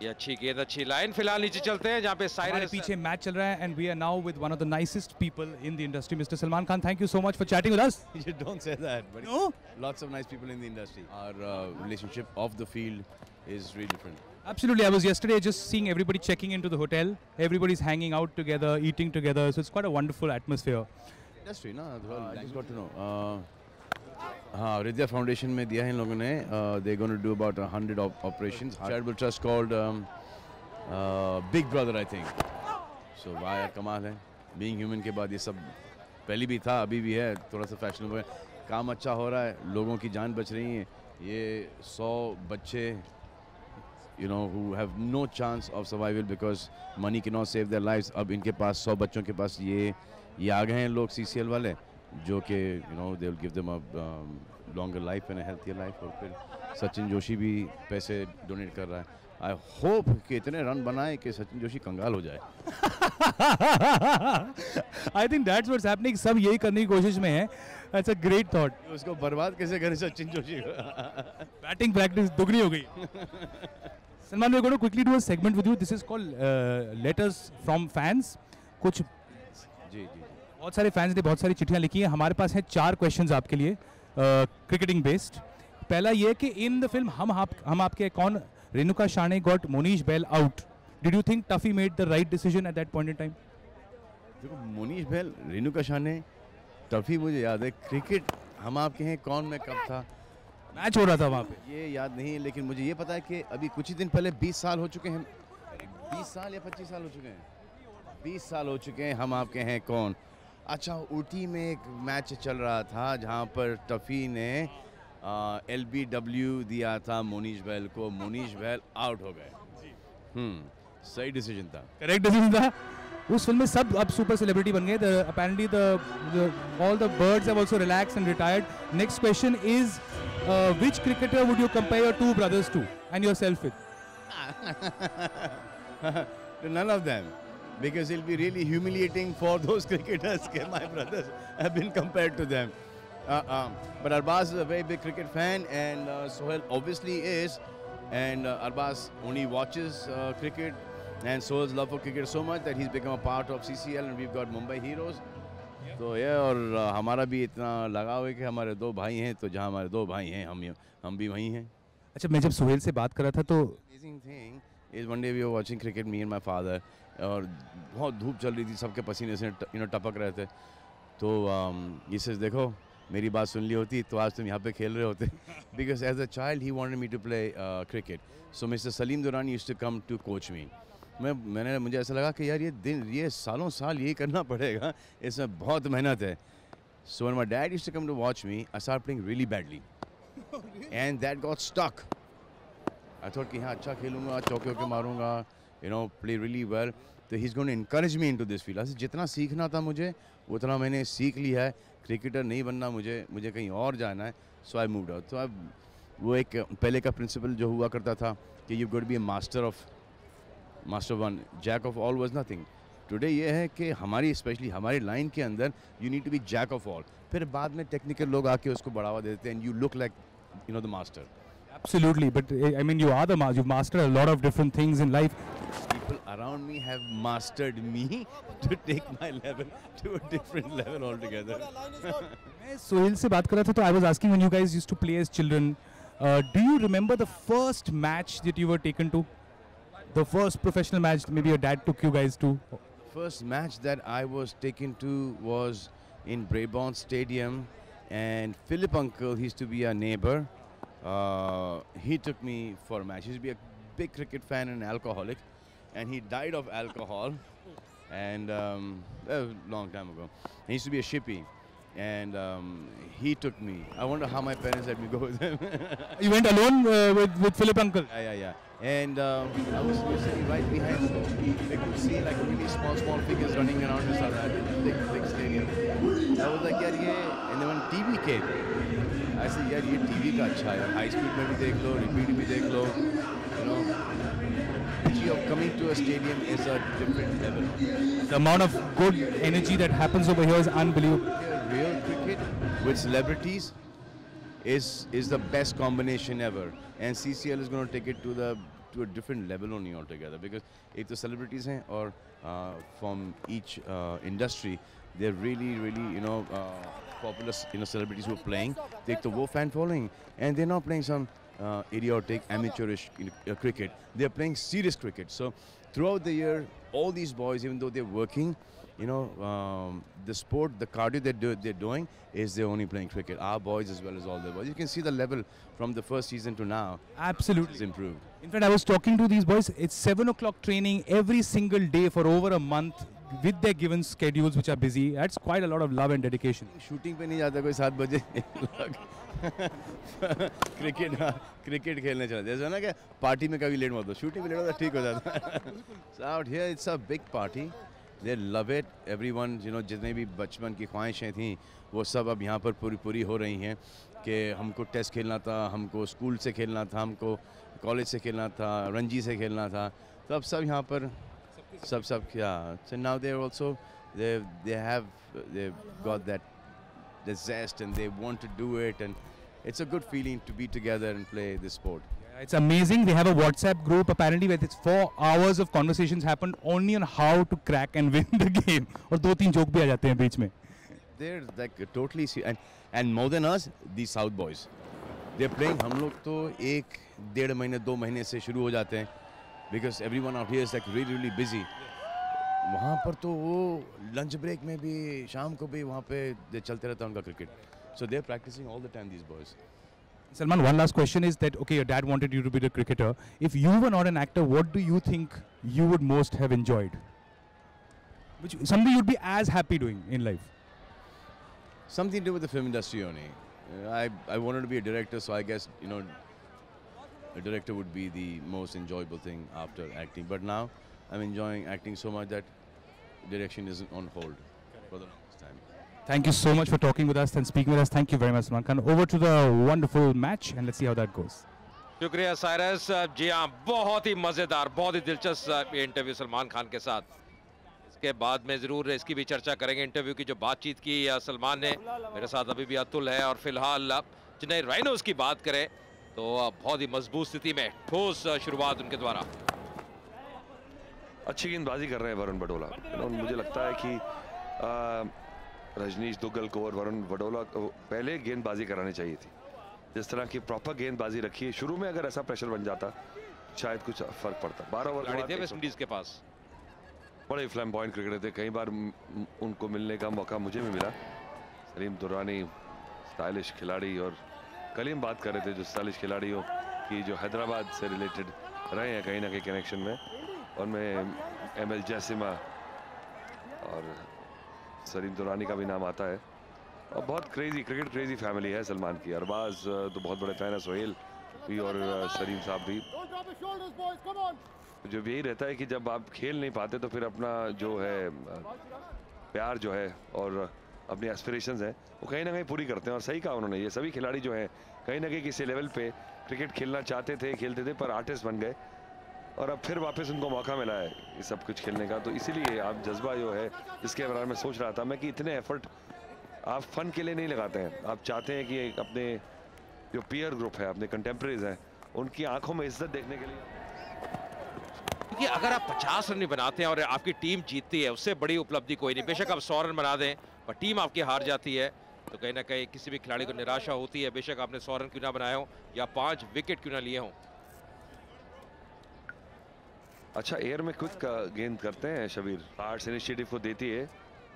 ये अच्छी गेंद, अच्छी लाइन। फिलहाल नीचे चलते हैं जहाँ पे साइरस पीछे मैच चल रहा है and we are now with one of the nicest people in the industry, Mr. Salman Khan. Thank you so much for chatting with us. You don't say that, but No? lots of nice people in the industry. Our relationship off the field is really different. Absolutely. I was yesterday just seeing everybody checking into the hotel. Everybody's hanging out together, eating together. So it's quite a wonderful atmosphere. Industry, no? I just got to know. हाँ, Ridya Foundation में दिया है इन लोगों ने. They're going to do about 100 operations. Charitable trust called Big Brother, I think. So वाह यार कमाल है. Being human के बाद ये सब पहले भी था, अभी भी है. थोड़ा सा फैशनेबल है. काम अच्छा हो रहा है. लोगों की जान बच रही है. ये 100 बच्चे, you know, who have no chance of survival because money cannot save their lives. अब इनके पास 100 बच्चों के पास ये आ गए हैं लोग CCL वाले, जो कि you know they will give them a longer life and a healthier life. और फिर सचिन जोशी भी पैसे डोनेट कर रहा है. I hope कि इतने रन बनाए कि सचिन जोशी कंगाल हो जाए. I think that's what's happening. सब यही करने की कोशिश में है. That's a great thought. उसको बर्बाद कैसे करें सचिन जोशी? Batting practice दुगनी हो गई. Salman, we're going to quickly do a segment with you. This is called Letters from Fans. कुछ जी. बहुत सारे फैंस ने बहुत सारी चिट्ठियां लिखी हैं. हमारे पास है 4 क्वेश्चंस आपके लिए, क्रिकेटिंग बेस्ड. पहला ये कि इन द फिल्म हम आपके कौन, रेणुका शाने got Monish Bell out. Did you think Tuffy made the right decision at that point in time? देखो, मोनीश बेल, रेणुका शाने, टफी मुझे याद है. क्रिकेट हम आपके हैं कौन में कब था, मैच हो रहा था वहाँ पे, ये याद नहीं. लेकिन मुझे ये पता है कि अभी कुछ ही दिन पहले 20 साल हो चुके हैं. 20 साल या 25 साल हो चुके हैं. 20 साल हो चुके हैं हम आपके हैं कौन. अच्छा, ऊटी में एक मैच चल रहा था जहाँ पर टफी ने LBW दिया था मोनीश बेल को. मोनीश बेल आउट हो गए. सही डिसीजन था, करेक्ट डिसीजन था. उस फिल्म में सब अब सुपर सेलिब्रिटी बन गए. Apparently all the birds have also relaxed and retired. Next question is, which cricketer would you compare your 2 brothers to and yourself with? None of them, because it'll be really humiliating for those cricketers. My brothers have been compared to them. But Arbaz is a very big cricket fan, and Sohail obviously is. And Arbaz only watches cricket, and Sohail's love for cricket so much that he's become a part of CCL, and we've got Mumbai Heroes. तो ये और हमारा भी इतना लगाव है कि हमारे 2 भाई हैं, तो जहाँ हमारे 2 भाई हैं हम भी वहीं हैं. अच्छा, मैं जब सोहेल से बात कर रहा था तो Amazing thing is one day we were watching cricket, me and my father, और बहुत धूप चल रही थी, सबके पसीने से टपक रहे थे. तो he says, देखो मेरी बात सुन ली होती तो आज तुम यहाँ पे खेल रहे होते. Because as a child he wanted me to play cricket. So Mr. Salim Durrani used to come to coach me. मुझे ऐसा लगा कि यार ये सालों साल यही करना पड़ेगा, इसमें बहुत मेहनत है. So when my dad used to come to watch me, I started playing really badly. And that got stuck. I thought कि हाँ अच्छा खेलूँगा, चौके मारूँगा, you know, play really well. तो he's going to encourage me into this field. ऐसे जितना सीखना था मुझे उतना मैंने सीख लिया है. क्रिकेटर नहीं बनना मुझे कहीं और जाना है. So I moved out. तो अब वो एक पहले का प्रिंसिपल जो हुआ करता था कि you've got to be a master of one, jack of all was nothing. Today ये है कि स्पेशली हमारी लाइन के अंदर you need to be jack of all. फिर बाद में टेक्निकल लोग आके उसको बढ़ावा देते हैं and you look like, you know, the master. Absolutely, but I mean you are the master. You've mastered a lot of different things in life. People around me have mastered me to take my level to a different level altogether. मैं सोहेल से बात कर रहा था तो I was asking, when you guys used to play as children, do you remember the first match that you were taken to? The first professional match maybe your dad took you guys to? First match that I was taken to was in Brabourne Stadium, and Philip Uncle, he used to be our neighbor. He took me for a match. He used to be a big cricket fan and an alcoholic, and he died of alcohol, and a long time ago. He used to be a shippy, and he took me. I wonder how my parents let me go with him. You went alone with Philip Uncle? Yeah. And I was sitting right behind, so they could see like really small figures running around this big stadium. I was like, yaar, and then when TV came, I said, yaar, ये TV का अच्छा है. High speed में भी देख लो, repeat भी देख लो. You know, the energy of coming to a stadium is a different level. The amount of good energy that happens over here is unbelievable. Real cricket with celebrities is the best combination ever, and CCL is going to take it to the to a different level only altogether, because एक तो celebrities हैं और from each industry they're really popular celebrities who are playing. एक तो वो fan following, and they're not playing some idiotic amateurish cricket. They're playing serious cricket. So throughout the year, all these boys, even though they're working, the sport, the cardio they're doing is they're only playing cricket. Our boys as well as all the boys. You can see the level from the first season to now. Absolutely. It's improved. In fact, I was talking to these boys. It's 7 o'clock training every single day for over a month with their given schedules, which are busy. That's quite a lot of love and dedication. Shooting पे नहीं जाता कोई 7 बजे cricket खेलने चला जैसे ना कि पार्टी में कभी लेट मत हो, शूटिंग में लेट होता ठीक हो जाता. So out here it's a big party. They love it. Everyone, जितने भी बचपन की ख्वाहिशें थी वो सब अब यहाँ पर पूरी हो रही हैं कि हमको टेस्ट खेलना था, हमको स्कूल से खेलना था, हमको कॉलेज से खेलना था, रणजी से खेलना था, तो अब सब यहाँ पर सब क्या. So now they've got that zest and they want to do it, and it's a good feeling to be together and play this sport. It's amazing. They have a WhatsApp group apparently where it's 4 hours of conversations happened only on how to crack and win the game. और 2-3 joke भी आ जाते हैं बीच में. They're like totally and more than us, these South boys. They're playing. हम लोग तो 1-1.5 महीने 2 महीने से शुरू हो जाते हैं because everyone out here is like really busy. वहाँ पर तो वो लंच ब्रेक में भी शाम को भी वहाँ पे चलते रहता है उनका cricket. So they're practicing all the time, these boys. Salman, one last question is that, okay, your dad wanted you to be the cricketer. If you were not an actor, what do you think you would most have enjoyed? Something you'd be as happy doing in life? Something to do with the film industry only. I wanted to be a director, so I guess, a director would be the most enjoyable thing after acting. But now I'm enjoying acting so much that direction is on hold for the longest time. Thank you so much for talking with us and speaking with us. Thank you very much, Salman Khan. Over to the wonderful match and let's see how that goes. शुक्रिया Cyrus. जी हाँ, बहुत ही मज़ेदार, बहुत ही दिलचस्प interview Salman Khan के साथ. इसके बाद में ज़रूर इसकी भी चर्चा करेंगे. इंटरव्यू की जो बातचीत की सलमान ने, मेरे साथ अभी भी अतुल है. और फिलहाल चेन्नई राइनोज की बात करें तो बहुत ही मजबूत स्थिति में ठोस शुरुआत उनके द्वारा. अच्छी गेंदबाजी कर रहे हैं वरुण बडोला. मुझे लगता है कि रजनीश दुग्गल को और वरुण बडोला को पहले गेंदबाजी करानी चाहिए थी. जिस तरह की प्रॉपर गेंदबाजी रखी है शुरू में, अगर ऐसा प्रेशर बन जाता शायद कुछ फर्क पड़ता. 12 ओवर थे वेस्ट इंडीज के पास. बड़े फ्लैम्बॉयंट क्रिकेटर थे. कई बार उनको मिलने का मौका मुझे भी मिला. सलीम दुरानी स्टाइलिश खिलाड़ी, और कल हम बात कर रहे थे जो स्टाइलिश खिलाड़ियों की जो हैदराबाद से रिलेटेड रहे हैं कहीं ना कहीं कनेक्शन में, और मैं ML जैसिमा और सलीम दुरानी का भी नाम आता है. और बहुत क्रिकेट क्रेजी फैमिली है सलमान की. अरबाज तो बहुत बड़े फैन है, सोहेल भी और सलीम साहब भी. जो यही रहता है कि जब आप खेल नहीं पाते तो फिर अपना जो है प्यार जो है और अपनी एस्पिरेशंस हैं वो कहीं ना कहीं पूरी करते हैं. और सही कहा उन्होंने, ये सभी खिलाड़ी जो हैं कहीं ना कहीं किसी लेवल पे क्रिकेट खेलना चाहते थे, खेलते थे, पर आर्टिस्ट बन गए और अब फिर वापस उनको मौका मिला है ये सब कुछ खेलने का. तो इसीलिए आप जज्बा जो है, इसके बारे में सोच रहा था मैं कि इतने एफर्ट आप फन के लिए नहीं लगाते हैं. आप चाहते हैं कि अपने जो पीयर ग्रुप है, अपने कंटेम्प्रेरीज हैं, उनकी आंखों में इज्जत देखने के लिए. क्योंकि अगर आप 50 रन भी बनाते हैं और आपकी टीम जीतती है, उससे बड़ी उपलब्धि कोई नहीं. बेशक आप 100 रन बना दें पर टीम आपकी हार जाती है तो कहीं ना कहीं किसी भी खिलाड़ी को निराशा होती है. बेशक आपने 100 रन क्यों ना बनाए हो या 5 विकेट क्यों ना लिए हों. अच्छा एयर में क्विक गेंद करते हैं शबीर. आर्ट्स इनिशिएटिव को देती है.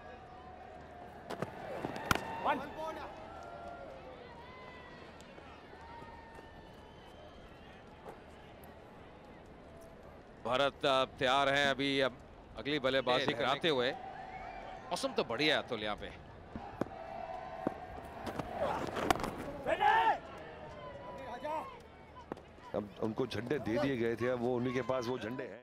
भारत तैयार है अभी अगली बल्लेबाजी कराते हुए. मौसम तो बढ़िया है अतुल यहाँ पे. अब उनको झंडे दे दिए गए थे, अब वो उन्हीं के पास वो झंडे हैं.